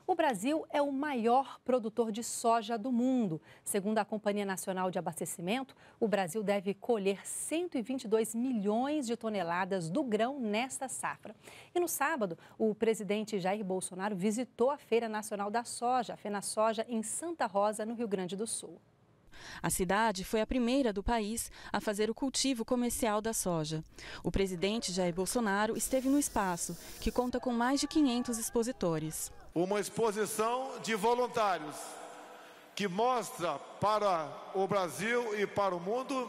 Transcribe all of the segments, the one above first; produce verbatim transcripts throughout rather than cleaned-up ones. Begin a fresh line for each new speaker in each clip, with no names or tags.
O Brasil é o maior produtor de soja do mundo. Segundo a Companhia Nacional de Abastecimento, o Brasil deve colher cento e vinte e dois milhões de toneladas do grão nesta safra. E no sábado, o presidente Jair Bolsonaro visitou a Feira Nacional da Soja, a FenaSoja, em Santa Rosa, no Rio Grande do Sul.
A cidade foi a primeira do país a fazer o cultivo comercial da soja. O presidente Jair Bolsonaro esteve no espaço, que conta com mais de quinhentos expositores.
Uma exposição de voluntários que mostra para o Brasil e para o mundo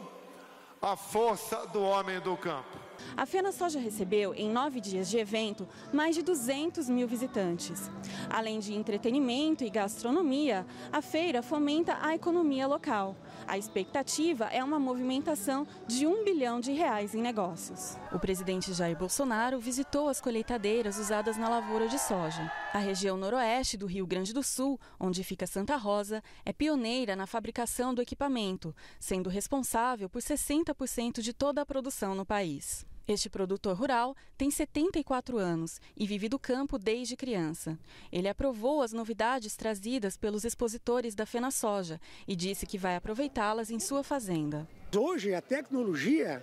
a força do homem do campo.
A FenaSoja recebeu, em nove dias de evento, mais de duzentos mil visitantes. Além de entretenimento e gastronomia, a feira fomenta a economia local. A expectativa é uma movimentação de um bilhão de reais em negócios. O presidente Jair Bolsonaro visitou as colheitadeiras usadas na lavoura de soja. A região noroeste do Rio Grande do Sul, onde fica Santa Rosa, é pioneira na fabricação do equipamento, sendo responsável por sessenta por cento de toda a produção no país. Este produtor rural tem setenta e quatro anos e vive do campo desde criança. Ele aprovou as novidades trazidas pelos expositores da FenaSoja e disse que vai aproveitá-las em sua fazenda.
Hoje a tecnologia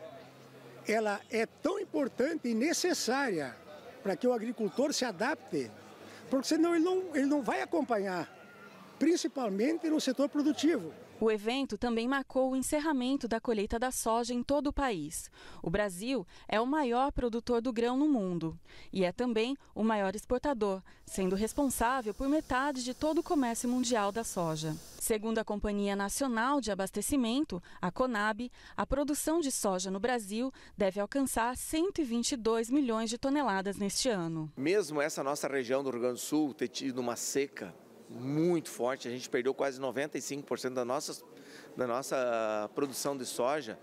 ela é tão importante e necessária para que o agricultor se adapte, porque senão ele não, ele não vai acompanhar, principalmente no setor produtivo.
O evento também marcou o encerramento da colheita da soja em todo o país. O Brasil é o maior produtor do grão no mundo e é também o maior exportador, sendo responsável por metade de todo o comércio mundial da soja. Segundo a Companhia Nacional de Abastecimento, a CONAB, a produção de soja no Brasil deve alcançar cento e vinte e dois milhões de toneladas neste ano.
Mesmo essa nossa região do Rio Grande do Sul ter tido uma seca muito forte, a gente perdeu quase noventa e cinco por cento da nossa, da nossa produção de soja,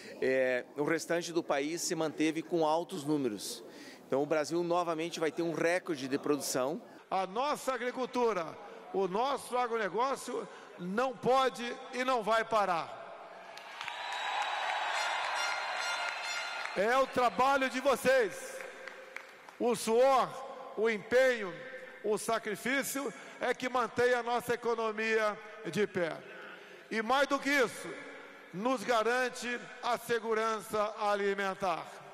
é, o restante do país se manteve com altos números. Então o Brasil novamente vai ter um recorde de produção.
A nossa agricultura, o nosso agronegócio não pode e não vai parar. É o trabalho de vocês, o suor, o empenho, o sacrifício é que mantém a nossa economia de pé. E mais do que isso, nos garante a segurança alimentar.